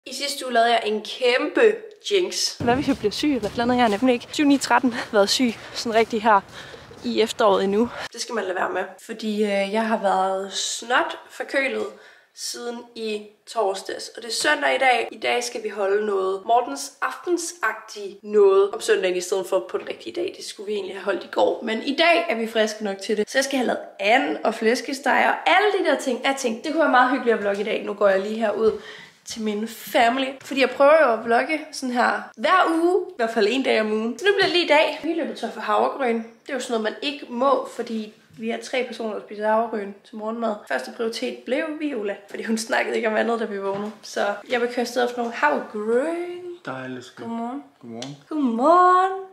I sidste uge lavede jeg en kæmpe jinx. Hvad hvis jeg bliver syg eller noget? Jeg har nemlig ikke 2013 været syg sådan rigtig her i efteråret endnu. Det skal man lade være med, fordi jeg har været snot forkølet siden i torsdags. Og det er søndag i dag. I dag skal vi holde noget Mortens aftensagtige noget om søndagen i stedet for på den rigtige dag. Det skulle vi egentlig have holdt i går. Men i dag er vi friske nok til det. Så jeg skal have lavet and og flæskesteg og alle de der ting. Jeg tænkte, det kunne være meget hyggeligt at vlogge i dag. Nu går jeg lige herud til min family. Fordi jeg prøver jo at vlogge sådan her hver uge. I hvert fald en dag om ugen. Så nu bliver det lige i dag. Vi er løbet tør for havregryn. Det er jo sådan noget, man ikke må, fordi vi er 3 personer, der spiser havregryn til morgenmad. Første prioritet blev Viola, fordi hun snakkede ikke om andet, da vi vågnede. Så jeg vil køre afsted for nogle havregryn. Dejligt. Godmorgen. Godmorgen. Godmorgen.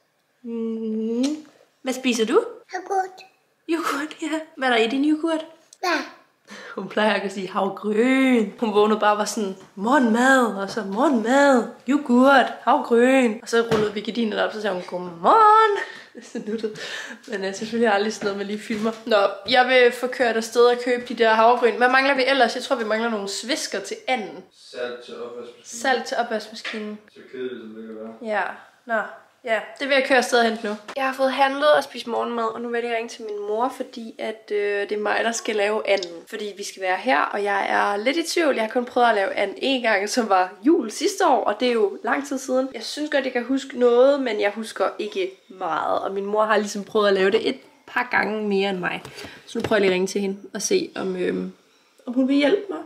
Hvad spiser du? Yoghurt. Yoghurt, ja. Hvad er der i din yoghurt? Ja. Hun plejer ikke at sige havregryn. Hun vågnede bare og var sådan, morgenmad, og så morgenmad, yoghurt, havregryn. Og så rullede vi gardinerne op, så sagde hun, godmorgen. Så nuttet. Men selvfølgelig aldrig sådan noget, man lige filmer. Nå, jeg vil få kørt afsted og købe de der havregryn. Hvad mangler vi ellers? Jeg tror, vi mangler nogle svisker til anden. Salt til opvaskemaskinen. Salt til opvaskemaskinen. Så kedeligt, som det kan være. Ja, nå. Ja, det vil jeg køre afsted og hente nu. Jeg har fået handlet og spist morgenmad, og nu vil jeg ringe til min mor, fordi at, det er mig, der skal lave anden. Fordi vi skal være her, og jeg er lidt i tvivl. Jeg har kun prøvet at lave anden en gang, som var jul sidste år, og det er jo lang tid siden. Jeg synes godt, jeg kan huske noget, men jeg husker ikke meget. Og min mor har ligesom prøvet at lave det et par gange mere end mig. Så nu prøver jeg lige at ringe til hende og se, om hun vil hjælpe mig.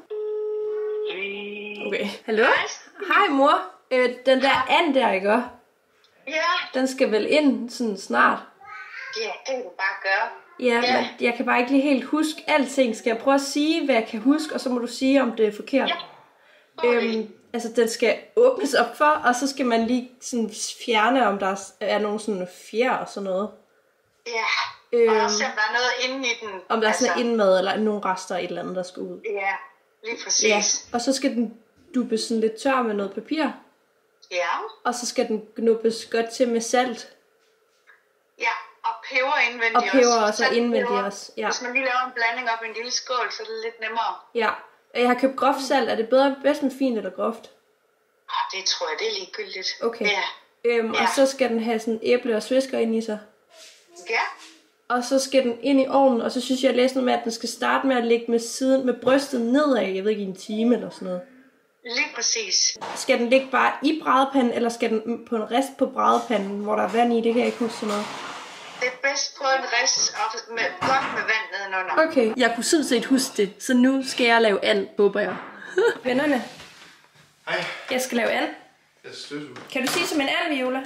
Okay, hallo? Hej mor. Den der and der, ikke? Ja. Den skal vel ind sådan snart. Ja, det kan du bare gøre. Ja, men jeg kan bare ikke lige helt huske alting. Skal jeg prøve at sige, hvad jeg kan huske, og så må du sige, om det er forkert? Ja. Okay. Altså, den skal åbnes op for, og så skal man lige sådan fjerne, om der er nogle sådan fjer og sådan noget. Ja, og også om der er noget inde i den. Om der er sådan indmad, eller nogle rester, et eller andet, der skal ud. Ja, lige præcis. Ja, og så skal den dubbes sådan lidt tør med noget papir. Ja. Og så skal den knuppes godt til med salt. Ja, og peber indvendigt Og peber også, Salt, og indvendigt peber. også. Ja. Hvis man lige laver en blanding op i en lille skål, så er det lidt nemmere. Ja. Jeg har købt groft salt. Er det bedst med fint eller groft? Det tror jeg, det er ligegyldigt. Okay. Ja. Og så skal den have sådan æble og svisker ind i sig. Ja. Og så skal den ind i ovnen, og så synes jeg læste noget med, at den skal starte med at ligge med brystet nedad, jeg ved ikke, i en time eller sådan noget. Lige præcis. Skal den ligge bare i brædepanden, eller skal den på en rist på brædepanden, hvor der er vand i? Det kan jeg ikke huske sådan noget. Det er bedst på en rist, og godt med vand nedenunder. Okay, jeg kunne sådan set huske det, så nu skal jeg lave and, håber jeg. Vennerne, Hej. jeg skal lave and. Jeg støtter. Kan du sige som en and, Viola?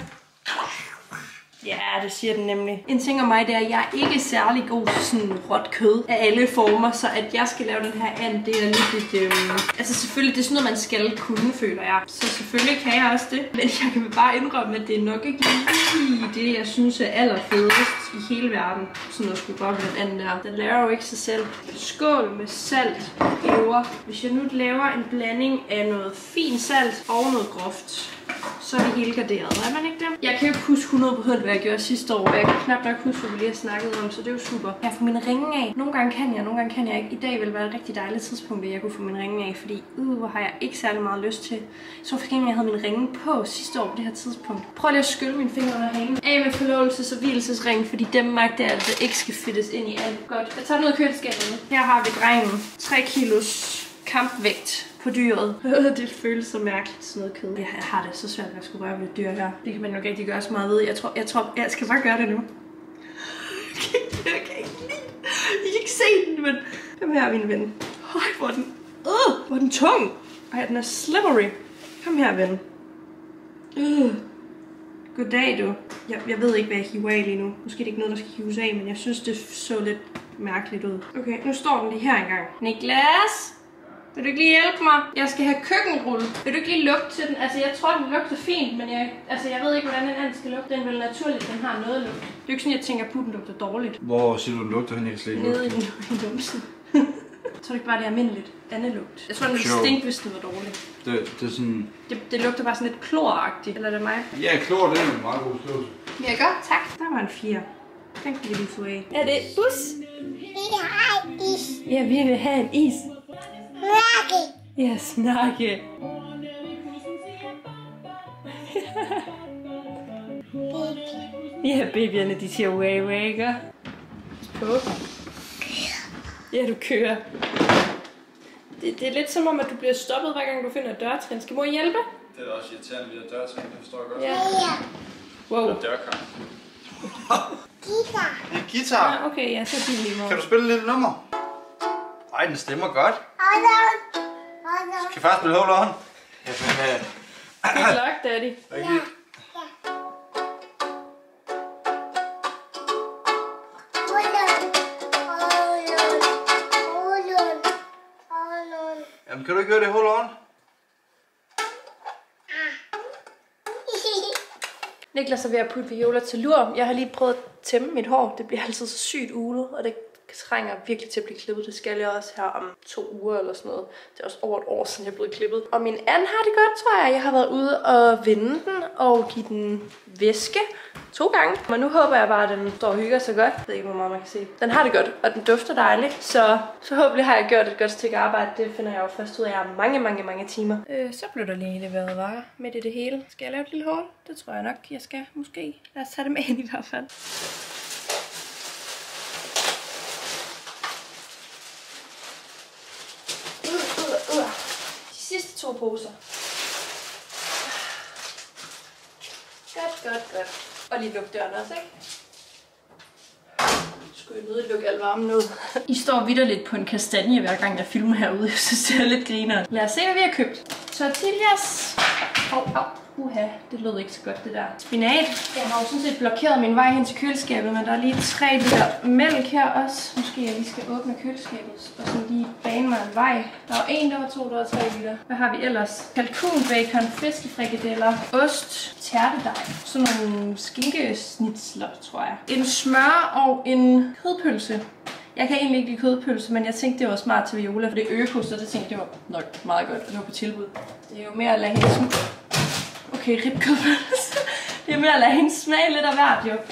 Ja, det siger den nemlig. En ting om mig, det er, at jeg er ikke særlig god til sådan råt kød af alle former, så at jeg skal lave den her and, det er lidt altså selvfølgelig, det er sådan noget, man skal kunne, føler jeg. Så selvfølgelig kan jeg også det. Men jeg kan bare indrømme, at det er nok ikke lige det, jeg synes er allerfedest i hele verden. Sådan at skulle gøre med den anden der. Den laver jo ikke sig selv. Skål med salt og peber. Hvis jeg nu laver en blanding af noget fint salt og noget groft, så er det hele garderet, er man ikke det? Jeg kan jo ikke huske 100% hvad jeg gjorde sidste år, og jeg kan knap nok huske, hvad vi lige har snakket om, så det er jo super. Jeg får mine ringe af. Nogle gange kan jeg, nogle gange kan jeg ikke. I dag vil være et rigtig dejligt tidspunkt, at jeg kunne få mine ringe af, fordi hvor har jeg ikke særlig meget lyst til. Så for eksempel, jeg havde mine ringe på sidste år på det her tidspunkt. Prøv lige at skylle mine fingre under hagen. Af med forlovelses- og hvilesesring, fordi dem magter jeg altså ikke skal fedtes ind i alt. Godt. Jeg tager noget køleskabet. Her har vi drengen. 3 kilos kampvægt på dyret. Det føles så mærkeligt, sådan noget kød. Jeg har det så svært, at jeg skulle røre ved et dyr her. Det kan man jo rigtig gøre så meget ved. Jeg tror, jeg skal bare gøre det nu. Jeg kan ikke lide. I kan ikke se den, men kom her, min ven. Høj, hvor er den, hvor er den tung. Ej, den er slippery. Kom her, ven. Goddag, du. Jeg ved ikke, hvad jeg hiver af lige nu. Måske er det ikke noget, der skal hives af, men jeg synes, det så lidt mærkeligt ud. Okay, nu står den lige her engang. Niklas! Vil du ikke lige hjælpe mig? Jeg skal have køkkenrulle. Vil du ikke lige lugte til den? Altså, jeg tror, den lugter fint, men jeg ved ikke, hvordan den anden skal lugte. Den er vel naturligt, den har noget lugt. Det er jo ikke sådan, jeg tænker, at den lugter dårligt. Hvor siger du, den lugter hen? Jeg kan slet ikke nede i numsen. Jeg tror ikke bare, det er almindeligt andelugt. Jeg tror, den ville stink, hvis den var dårlig. Det er sådan... Det lugter bare sådan lidt kloragtigt. Eller er det mig? Ja, klor, det er en meget god slås. Ja, godt. Tak. Der var en 4. Den kan vi lige få af. Er det bus? Vi har is. Ja, vi vil have en is. Snakke. Ja, snakke. Ja, babyerne, de siger way, way, ikke? På. Ja, du kører. Det er lidt som om, at du bliver stoppet, hver gang du finder et dørtrin. Skal mor hjælpe? Det er da også irriterende, vi har dørtrin, det forstår jeg godt. Ja. Wow. Det er dørkar. Guitar. Det er guitar. Ja, okay, ja, så er det lige måde. Kan du spille et lille nummer? Ej, den stemmer godt. Hold on. Skal først spille Hold On? Good luck, daddy. Okay. Jamen, kan du ikke høre det Hold On? Niklas er ved at putte Viola til lur. Jeg har lige prøvet at tæmme mit hår. Det bliver altid så sygt ulet, og det trænger virkelig til at blive klippet. Det skal jeg også her om 2 uger eller sådan noget. Det er også over et år siden jeg er blevet klippet. Og min and har det godt, tror jeg. Jeg har været ude og vende den og give den væske 2 gange. Men nu håber jeg bare, at den står og hygger sig godt. Jeg ved ikke, hvor meget man kan se. Den har det godt, og den dufter dejligt. Så håbentlig har jeg gjort et godt stykke arbejde. Det finder jeg jo først ud af mange timer. Så blev der lige leveret varer midt i det hele. Skal jeg lave et lille hul? Det tror jeg nok, jeg skal. Måske. Lad os tage det med ind i hvert fald. De sidste 2 poser. Godt. Og lige lukke døren også, ikke? Skulle jeg nødt lukke al varmen ud. I står vitterligt på en kastanje, hver gang jeg filmer herude. Jeg synes, det er lidt griner. Lad os se, hvad vi har købt. Tortillas. Uha, det lød ikke så godt, det der. Spinat. Jeg har jo sådan set blokeret min vej hen til køleskabet, men der er lige 3 liter mælk her også. Måske jeg lige skal åbne køleskabet og sådan lige bane mig en vej. Der var 1, der var 2, der var 3 liter. Hvad har vi ellers? Kalkun, bacon, fiskefrikadeller, ost, tærtedej. Sådan nogle skinkesnitsler, tror jeg. En smør og en kødpølse. Jeg kan egentlig ikke lide kødpølse, men jeg tænkte, det var smart til Viola, for det er øko, så det tænkte det var nok meget godt, at det var på tilbud. Det er jo mere at lade hende smage. Okay, ribkødpølse. Det er mere at lade hende smage lidt af hvert, jo.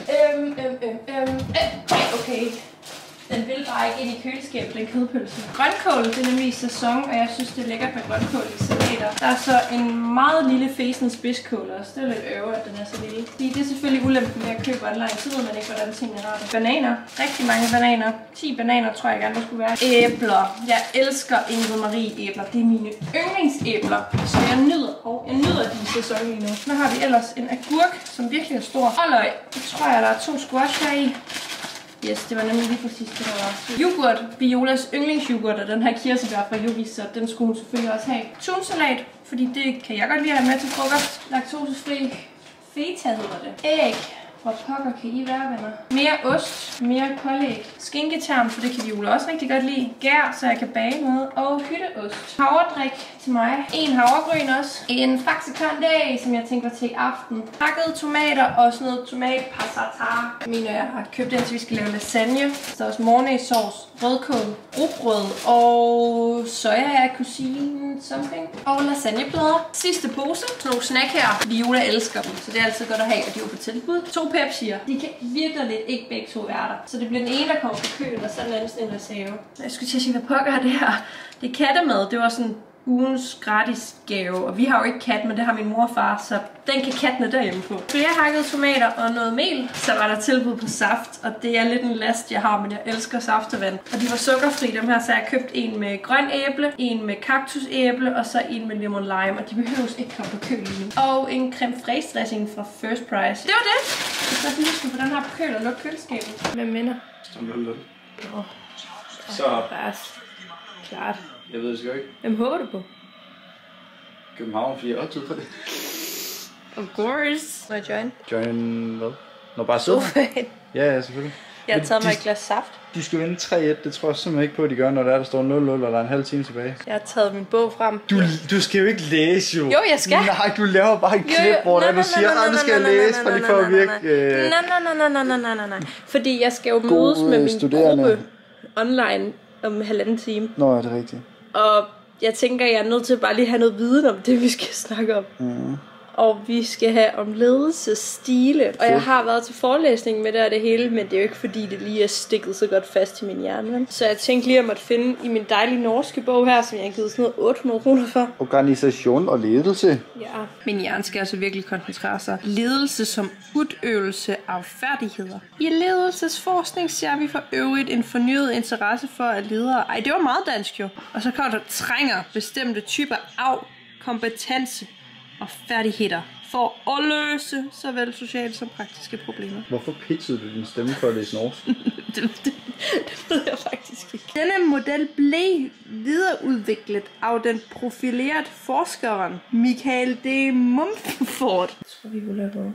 Okay. Den vil bare ikke ind i køleskabet, den kødpølse. Grønkål, det er nemlig i sæson, og jeg synes, det er lækkert med grønkål i salater. Der er så en meget lille fæsende spidskål også. Det er lidt øve, at den er så lille. Fordi det er selvfølgelig ulempen ved at købe online, så ved man ikke, hvordan tingene har det. Bananer. Rigtig mange bananer. 10 bananer, tror jeg gerne, der skulle være. Æbler. Jeg elsker Ingrid Marie æbler. Det er mine yndlingsæbler. Så jeg nyder de i sæson lige nu. Så har vi ellers en agurk, som virkelig er stor. Og løg. Det tror jeg, der er 2 squash her i. Yes, det var nemlig lige præcis det, der var. Yoghurt. Violas yndlingsyoghurt, og den her kirsebær fra Yogi, så den skulle hun selvfølgelig også have. Tunsalat, fordi det kan jeg godt lide at have med til frokost. Laktosefri. Feta hedder det. Æg. Hvor pokker kan I være, venner? Mere ost, mere pålæg. Skinketerm, for det kan Viola også rigtig godt lide. Gær, så jeg kan bage noget. Og hytteost. Havredrik til mig. En havregryn også. En Faxe Conde, som jeg tænker til i aften. Hakkede tomater og sådan noget tomatpassata. Mener jeg har købt den, så vi skal lave lasagne. Så er også mornæssauce, rødkål, rugbrød og soja cuisine something. Og lasagneplader. Sidste pose. Sådan nogle snack her. Viola elsker dem, så det er altid godt at have, og de er på tilbud. 2 Pepsi'er. De kan virkelig ikke begge 2 være der. Så det bliver den ene, der kommer på køen, og så den anden sådan en reserve. Jeg skulle til at sige, hvad pokker er det her? Det er kattemad. Det var sådan ugens gratis gave. Og vi har jo ikke kat, men det har min mor og far, så den kan kattene derhjemme på. Flere hakkede tomater og noget mel. Så var der tilbud på saft, og det er lidt en last, jeg har, men jeg elsker saftevand. Og de var sukkerfri, dem her, så jeg købt en med grøn æble, en med kaktusæble, og så en med lemon lime, og de behøves ikke komme på køl lige nu. Og en creme fraise dressing fra First Price. Det var det! Så lige skal på den her på køl og lukke køleskabet. Med minder. Så. Klart. Jeg ved det sgu ikke. Hvem håber du på? København, fordi jeg har tid på det. Of course. Må jeg join? Join hvad? Når bare sidder. Ja, selvfølgelig. Jeg har taget mig et glas saft. De skal vinde 3-1, det tror jeg simpelthen ikke på, at de gør, når der står 0-0, og der er en halv time tilbage. Jeg har taget min bog frem. Du skal jo ikke læse, jo. Jo, jeg skal. Nej, du laver bare et klip, hvor du siger, at du skal læse, for lige for at virke... Nej. Fordi jeg skal jo mødes med min gruppe online om 1,5 time. Nå, ja, det er rigtigt. Og jeg tænker, jeg er nødt til bare lige have noget viden om det, vi skal snakke om. og vi skal have om ledelsesstile. Og jeg har været til forelæsning med det og det hele, men det er jo ikke fordi, det lige er stikket så godt fast i min hjerne. Så jeg tænkte lige, at jeg måtte finde i min dejlige norske bog her, som jeg har givet sådan noget 800 kroner for. Organisation og ledelse. Ja, min hjerne skal altså virkelig koncentrere sig. Ledelse som udøvelse af færdigheder. I ledelsesforskning ser vi for øvrigt en fornyet interesse for at ledere. Ej, det var meget dansk jo. Og så kommer der trænger bestemte typer af kompetence og færdigheder for at løse såvel sociale som praktiske problemer. Hvorfor pitchede du din stemme for at læse norsk? det ved jeg faktisk ikke. Denne model blev videreudviklet af den profilerede forskeren Michael D. Mumford. Jeg tror, vi vil lave noget.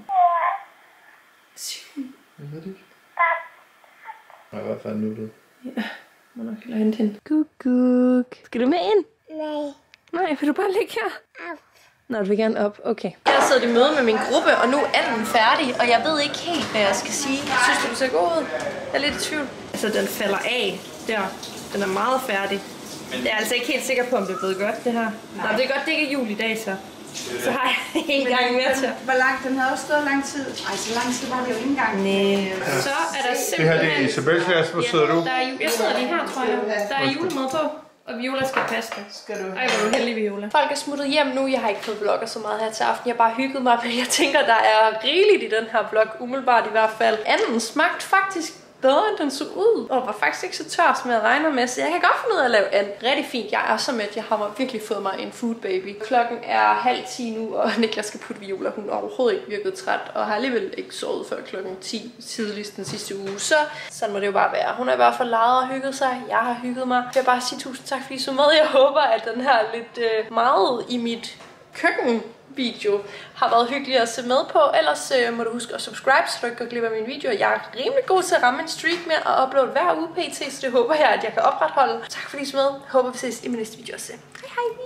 Jeg ved det ikke. Jeg er i hvert fald nuttet. Ja, må nok hellere hente hende. Guguk. Skal du med ind? Nej, vil du bare ligge her? Nå, du vil gerne op. Okay. Jeg har siddet i møde med min gruppe, og nu er den færdig, og jeg ved ikke helt, hvad jeg skal sige. Synes du ser god ud? Jeg er lidt i tvivl. Altså, den falder af der. Den er meget færdig. Jeg er altså ikke helt sikker på, om det er blevet godt, det her. Nå, det er godt, det ikke er jul i dag, så har jeg en gang mere til. Hvor langt? Den havde også stået lang tid. Ej, så lang tid var det jo ikke engang. Nej. Så er der simpelthen... Det her det er Isabels klasse. Hvor sidder du? Jeg sidder lige her, tror jeg. Der er julemad på. Og Viola skal passe det. Ej, hvor er du heldig, Viola. Folk er smuttet hjem nu. Jeg har ikke fået vlogger så meget her til aften. Jeg har bare hygget mig, men jeg tænker, der er rigeligt i den her vlog. Umiddelbart i hvert fald. Anden smagte faktisk bedre, end den så ud. Og var faktisk ikke så tør, som jeg regner med. Så jeg kan godt finde ud af at lave anden. Rigtig fint. Jeg er så mæt. Jeg har virkelig fået mig en food baby. Klokken er 9:30 nu, og Niklas skal putte Viola. Hun er overhovedet ikke virket træt, og har alligevel ikke sovet før klokken 10 tidligst den sidste uge. Så sådan må det jo bare være. Hun har i hvert fald leget og hygget sig. Jeg har hygget mig. Jeg vil bare sige tusind tak, fordi I så med. Jeg håber, at den her lidt meget i mit køkkenvideo har været hyggelig at se med på. Ellers må du huske at subscribe, så du ikke går glip af mine videoer. Jeg er rimelig god til at ramme en streak med at uploade hver uge pt, så det håber jeg, at jeg kan opretholde. Tak fordi I så med. Håber vi ses i min næste video også. Hej hej!